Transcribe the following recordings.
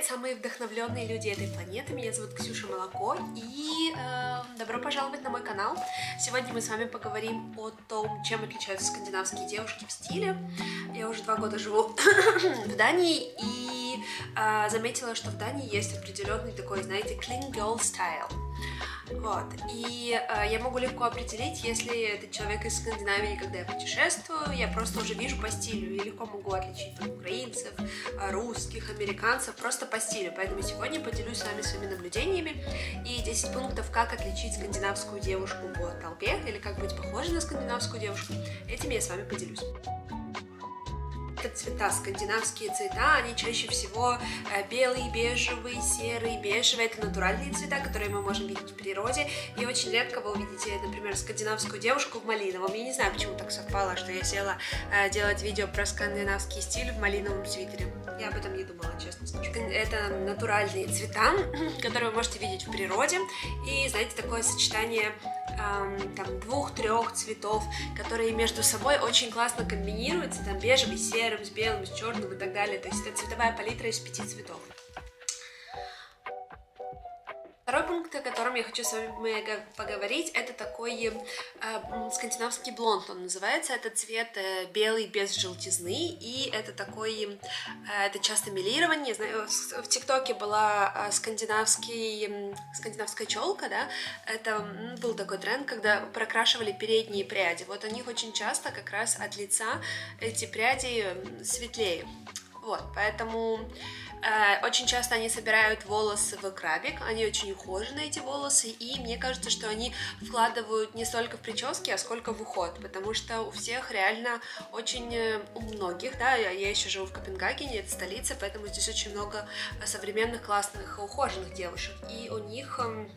Привет, самые вдохновленные люди этой планеты. Меня зовут Ксюша Молоко, и добро пожаловать на мой канал. Сегодня мы с вами поговорим о том, чем отличаются скандинавские девушки в стиле. Я уже 2 года живу в Дании и заметила, что в Дании есть определенный такой, знаете, clean girl style. Вот, и я могу легко определить, если это человек из Скандинавии, когда я путешествую, я просто уже вижу по стилю, и легко могу отличить там, украинцев, русских, американцев, просто по стилю. Поэтому сегодня поделюсь с вами своими наблюдениями и 10 пунктов, как отличить скандинавскую девушку по толпе, или как быть похожей на скандинавскую девушку. Этим я с вами поделюсь. Это цвета, скандинавские цвета, они чаще всего белый, бежевый, серый, бежевый. Это натуральные цвета, которые мы можем видеть в природе. И очень редко вы увидите, например, скандинавскую девушку в малиновом. Я не знаю, почему так совпало, что я села делать видео про скандинавский стиль в малиновом свитере. Я об этом не думала, честно скажу. Это натуральные цвета, которые вы можете видеть в природе. И, знаете, такое сочетание там 2-3 цветов, которые между собой очень классно комбинируются, там бежевый с серым, с белым, с черным и так далее. То есть это цветовая палитра из 5 цветов. Второй пункт, о котором я хочу с вами поговорить, это такой скандинавский блонд, он называется. Это цвет белый без желтизны, и это такой, это часто мелирование. Знаю, в ТикТоке была скандинавская челка, да, это был такой тренд, когда прокрашивали передние пряди. Вот у них очень часто как раз от лица эти пряди светлее. Вот, поэтому очень часто они собирают волосы в крабик, они очень ухоженные, эти волосы, и мне кажется, что они вкладывают не столько в прически, а сколько в уход, потому что у всех реально очень, у многих, да, я еще живу в Копенгагене, это столица, поэтому здесь очень много современных, классных, ухоженных девушек, и у них...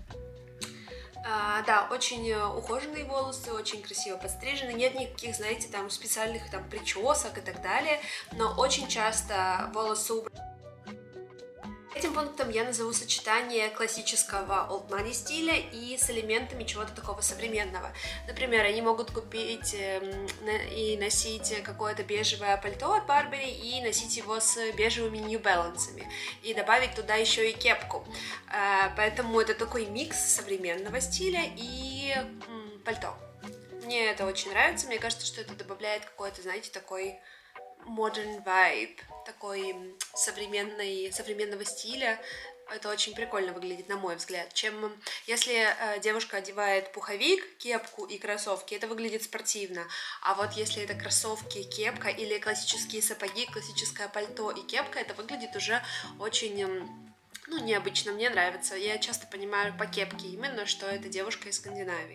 да, очень ухоженные волосы, очень красиво подстрижены, нет никаких, знаете, там специальных там причесок и так далее, но очень часто волосы убраны. Этим пунктом я назову сочетание классического old money стиля и с элементами чего-то такого современного. Например, они могут купить и носить какое-то бежевое пальто от Барбери и носить его с бежевыми New Balance'ами и добавить туда еще и кепку. Поэтому это такой микс современного стиля и пальто. Мне это очень нравится, мне кажется, что это добавляет какой-то, знаете, такой modern vibe, такой современного стиля. Это очень прикольно выглядит, на мой взгляд. Чем если девушка одевает пуховик, кепку и кроссовки, это выглядит спортивно. А вот если это кроссовки, кепка или классические сапоги, классическое пальто и кепка, это выглядит уже очень... ну, необычно, мне нравится. Я часто понимаю по кепке именно, что это девушка из Скандинавии.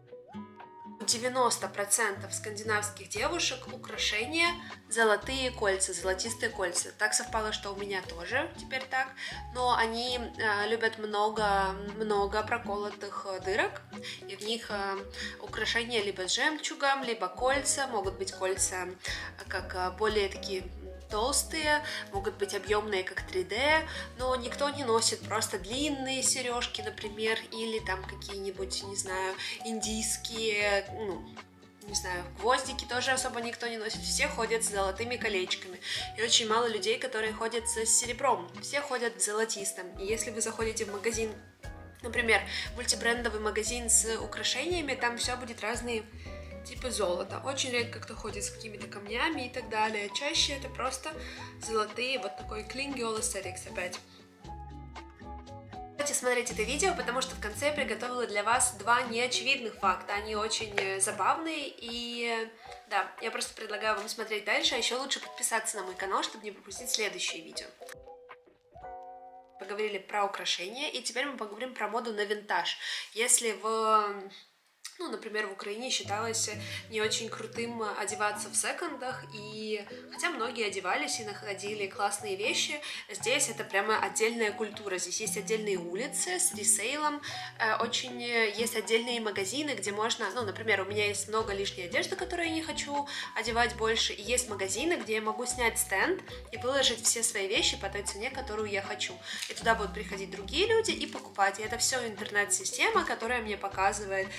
90% скандинавских девушек украшения золотые кольца, золотистые кольца. Так совпало, что у меня тоже теперь так, но они любят много проколотых дырок, и в них украшения либо с жемчугом, либо кольца, могут быть кольца как более такие толстые, могут быть объемные, как 3D, но никто не носит просто длинные сережки, например, или там какие-нибудь, не знаю, индийские, ну, не знаю, гвоздики тоже особо никто не носит, все ходят с золотыми колечками, и очень мало людей, которые ходят с серебром, все ходят с золотистым, и если вы заходите в магазин, например, мультибрендовый магазин с украшениями, там все будет разные типа золота. Очень редко кто ходит с какими-то камнями и так далее. Чаще это просто золотые, вот такой clean girl aesthetics опять. Давайте смотреть это видео, потому что в конце я приготовила для вас 2 неочевидных факта. Они очень забавные, и да, я просто предлагаю вам смотреть дальше, а еще лучше подписаться на мой канал, чтобы не пропустить следующие видео. Поговорили про украшения, и теперь мы поговорим про моду на винтаж. Если ну, например, в Украине считалось не очень крутым одеваться в секондах, и хотя многие одевались и находили классные вещи, здесь это прямо отдельная культура, здесь есть отдельные улицы с ресейлом, очень есть отдельные магазины, где можно, ну, например, у меня есть много лишней одежды, которую я не хочу одевать больше, и есть магазины, где я могу снять стенд и выложить все свои вещи по той цене, которую я хочу, и туда будут приходить другие люди и покупать, и это все интернет-система, которая мне показывает, там, что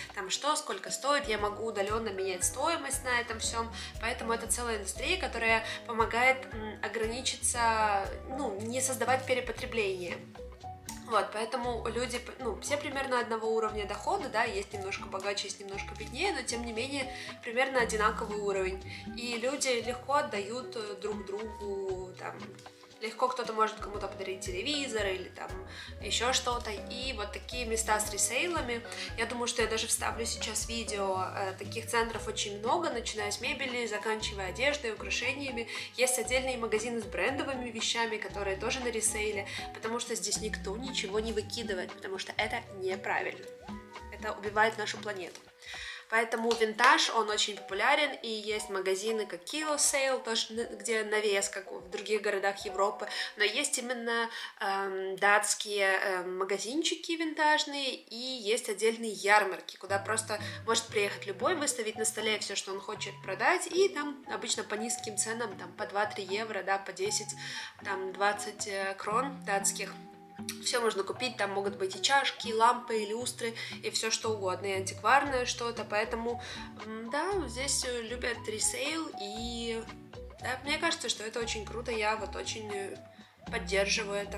все, сколько стоит, я могу удаленно менять стоимость на этом всем, поэтому это целая индустрия, которая помогает ограничиться, ну, не создавать перепотребление. Вот, поэтому люди, ну, все примерно одного уровня дохода, да, есть немножко богаче, есть немножко беднее, но тем не менее примерно одинаковый уровень. И люди легко отдают друг другу, там, легко кто-то может кому-то подарить телевизор или там еще что-то. И вот такие места с ресейлами, я думаю, что я даже вставлю сейчас видео, таких центров очень много, начиная с мебели, заканчивая одеждой, украшениями. Есть отдельные магазины с брендовыми вещами, которые тоже на ресейле, потому что здесь никто ничего не выкидывает, потому что это неправильно. Это убивает нашу планету. Поэтому винтаж, он очень популярен, и есть магазины, как Kilo Sale, тоже, где навес, как в других городах Европы, но есть именно датские магазинчики винтажные, и есть отдельные ярмарки, куда просто может приехать любой, выставить на столе все, что он хочет продать, и там обычно по низким ценам, там по 2-3 евро, да, по 10, там 20 крон датских. Все можно купить, там могут быть и чашки, и лампы, и люстры, и все что угодно, и антикварное что-то, поэтому, да, здесь любят ресейл, и да, мне кажется, что это очень круто, я вот очень поддерживаю это.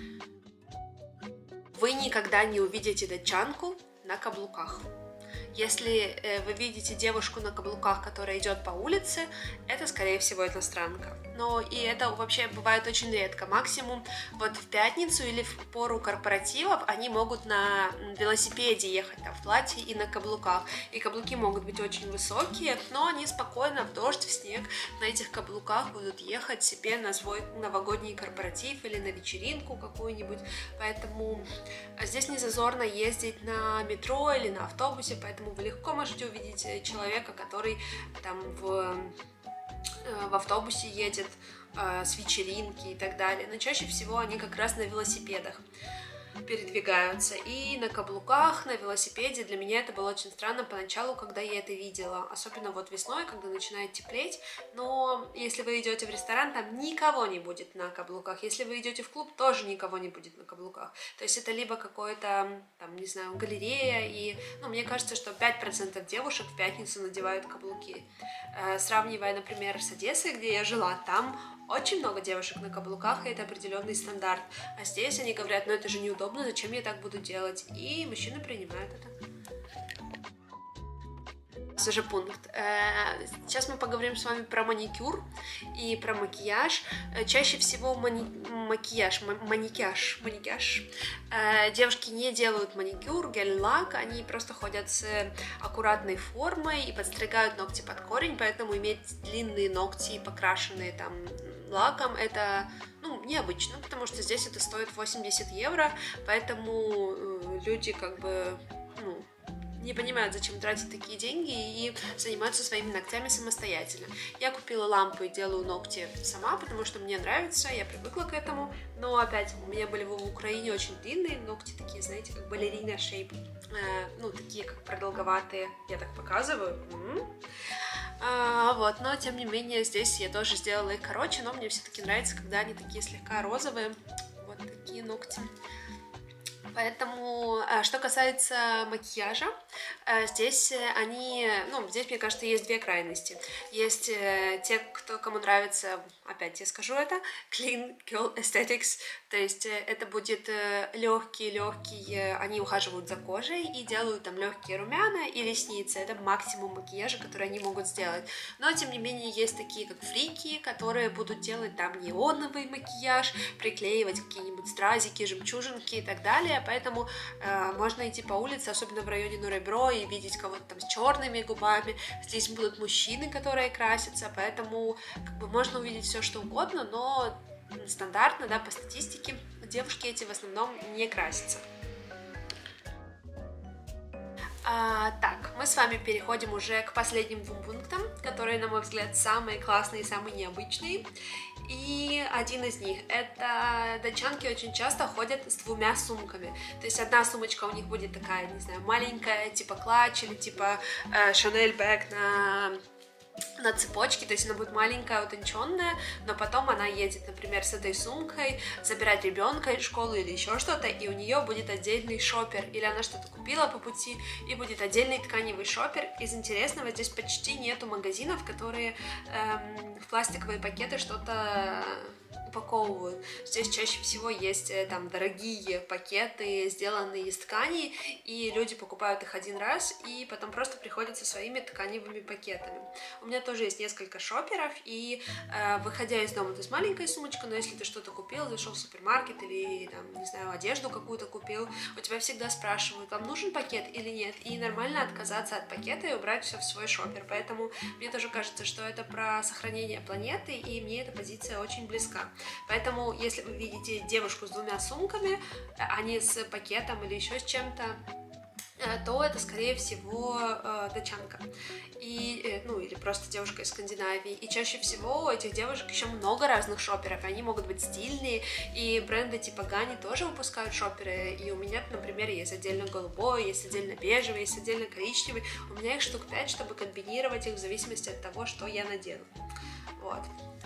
Вы никогда не увидите датчанку на каблуках. Если вы видите девушку на каблуках, которая идет по улице, это, скорее всего, иностранка. Но и это вообще бывает очень редко. Максимум вот в пятницу или в пору корпоративов они могут на велосипеде ехать, там, в платье и на каблуках. И каблуки могут быть очень высокие, но они спокойно в дождь, в снег на этих каблуках будут ехать себе на свой новогодний корпоратив или на вечеринку какую-нибудь. Поэтому здесь не зазорно ездить на метро или на автобусе, поэтому вы легко можете увидеть человека, который там в автобусе едет с вечеринки и так далее. Но чаще всего они как раз на велосипедах передвигаются. И на каблуках, на велосипеде. Для меня это было очень странно поначалу, когда я это видела. Особенно вот весной, когда начинает теплеть. Но если вы идете в ресторан, там никого не будет на каблуках. Если вы идете в клуб, тоже никого не будет на каблуках. То есть это либо какое-то, там, не знаю, галерея. И, ну, мне кажется, что 5% девушек в пятницу надевают каблуки. Сравнивая, например, с Одессой, где я жила, там очень много девушек на каблуках, и это определенный стандарт. А здесь они говорят, ну это же неудобно, зачем я так буду делать? И мужчины принимают это. Уже пункт. Сейчас мы поговорим с вами про маникюр и про макияж. Чаще всего макияж. Девушки не делают маникюр, гель-лак, они просто ходят с аккуратной формой и подстригают ногти под корень, поэтому иметь длинные ногти, покрашенные там лаком, это, ну, необычно, потому что здесь это стоит 80 евро, поэтому люди как бы, ну, не понимают, зачем тратить такие деньги и заниматься своими ногтями самостоятельно. Я купила лампу и делаю ногти сама, потому что мне нравится, я привыкла к этому, но опять, у меня были в Украине очень длинные ногти, такие, знаете, как балерина шейп, ну, такие как продолговатые, я так показываю. Вот, но тем не менее здесь я тоже сделала их короче, но мне все-таки нравится, когда они такие слегка розовые, вот такие ногти. Поэтому, что касается макияжа, здесь здесь, мне кажется, есть две крайности. Есть те, кому нравится, опять я скажу это, clean girl aesthetics, то есть это будет легкие, они ухаживают за кожей и делают там легкие румяна и ресницы, это максимум макияжа, который они могут сделать. Но, тем не менее, есть такие, как фрики, которые будут делать там неоновый макияж, приклеивать какие-нибудь стразики, жемчужинки и так далее. Поэтому можно идти по улице, особенно в районе Норебро, и видеть кого-то там с черными губами. Здесь будут мужчины, которые красятся, поэтому как бы можно увидеть все что угодно, но стандартно, да, по статистике, девушки эти в основном не красятся. Так, мы с вами переходим уже к последним двум пунктам, которые, на мой взгляд, самые классные и самые необычные. И один из них — это датчанки очень часто ходят с двумя сумками. То есть одна сумочка у них будет такая, не знаю, маленькая, типа клатч или типа Chanel бэг на на цепочке, то есть она будет маленькая, утонченная, но потом она едет, например, с этой сумкой забирать ребенка из школы или еще что-то, и у нее будет отдельный шопер, или она что-то купила по пути, и будет отдельный тканевый шопер. Из интересного, здесь почти нету магазинов, которые в пластиковые пакеты что-то упаковывают. Здесь чаще всего есть там дорогие пакеты, сделанные из ткани, и люди покупают их один раз, и потом просто приходят со своими тканевыми пакетами. У меня тоже есть несколько шоперов, и выходя из дома, то есть маленькая сумочка, но если ты что-то купил, зашел в супермаркет или, там, не знаю, одежду какую-то купил, у тебя всегда спрашивают, вам нужен пакет или нет, и нормально отказаться от пакета и убрать все в свой шопер. Поэтому мне тоже кажется, что это про сохранение планеты, и мне эта позиция очень близка. Поэтому, если вы видите девушку с 2 сумками, а не с пакетом или еще с чем-то, то это, скорее всего, датчанка. Ну, или просто девушка из Скандинавии. И чаще всего у этих девушек еще много разных шоперов, и они могут быть стильные, и бренды типа Гани тоже выпускают шоперы, и у меня, например, есть отдельно голубой, есть отдельно бежевый, есть отдельно коричневый. У меня их штук 5, чтобы комбинировать их в зависимости от того, что я надену. Вот.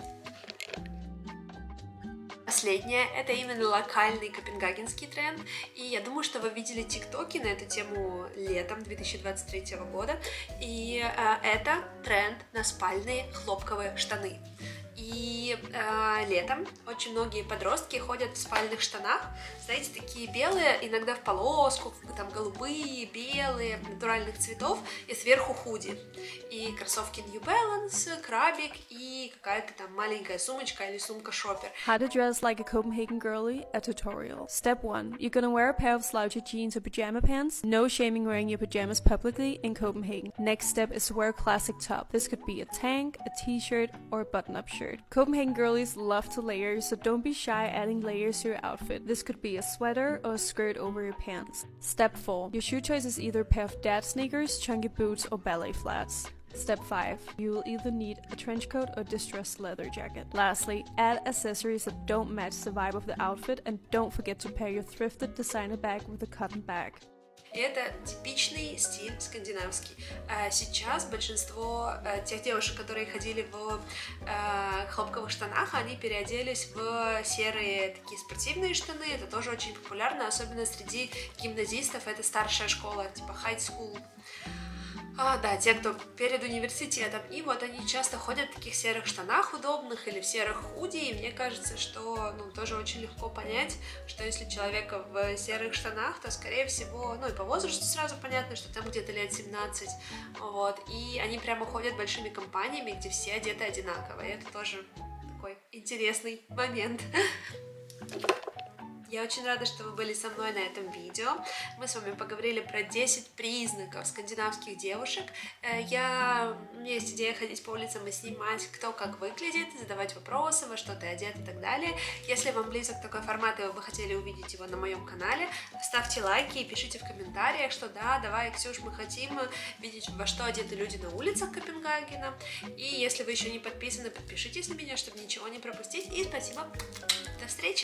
Последнее, это именно локальный копенгагенский тренд, и я думаю, что вы видели тиктоки на эту тему летом 2023 года, и это тренд на спальные хлопковые штаны. И летом очень многие подростки ходят в спальных штанах, знаете, такие белые, иногда в полоску, там голубые, белые, натуральных цветов, и сверху худи. И кроссовки New Balance, крабик и какая-то там маленькая сумочка или сумка-шопер. How to dress like a Copenhagen girly, a tutorial. Step 1. You're gonna wear a pair of slouchy jeans or pajama pants. No shaming wearing your pajamas publicly in Copenhagen. Next step is to wear a classic top. This could be a tank, a t-shirt, or a button-up shirt. Copenhagen girlies love to layer, so don't be shy adding layers to your outfit. This could be a sweater or a skirt over your pants. Step 4. Your shoe choice is either a pair of dad sneakers, chunky boots, or ballet flats. Step 5. You will either need a trench coat or distressed leather jacket. Lastly, add accessories that don't match the vibe of the outfit, and don't forget to pair your thrifted designer bag with a cotton bag. И это типичный стиль скандинавский. Сейчас большинство тех девушек, которые ходили в хлопковых штанах, они переоделись в серые такие спортивные штаны. Это тоже очень популярно, особенно среди гимназистов. Это старшая школа, типа high school. Да, те, кто перед университетом. И вот они часто ходят в таких серых штанах удобных или в серых худи. И мне кажется, что тоже очень легко понять, что если человек в серых штанах, то, скорее всего, и по возрасту сразу понятно, что там где-то лет 17. Вот. И они прямо ходят большими компаниями, где все одеты одинаково. И это тоже такой интересный момент. Я очень рада, что вы были со мной на этом видео. Мы с вами поговорили про 10 признаков скандинавских девушек. У меня есть идея ходить по улицам и снимать, кто как выглядит, задавать вопросы, во что ты одет и так далее. Если вам близок такой формат, и вы бы хотели увидеть его на моем канале, ставьте лайки и пишите в комментариях, что да, давай, Ксюш, мы хотим видеть, во что одеты люди на улицах Копенгагена. И если вы еще не подписаны, подпишитесь на меня, чтобы ничего не пропустить. И спасибо. До встречи!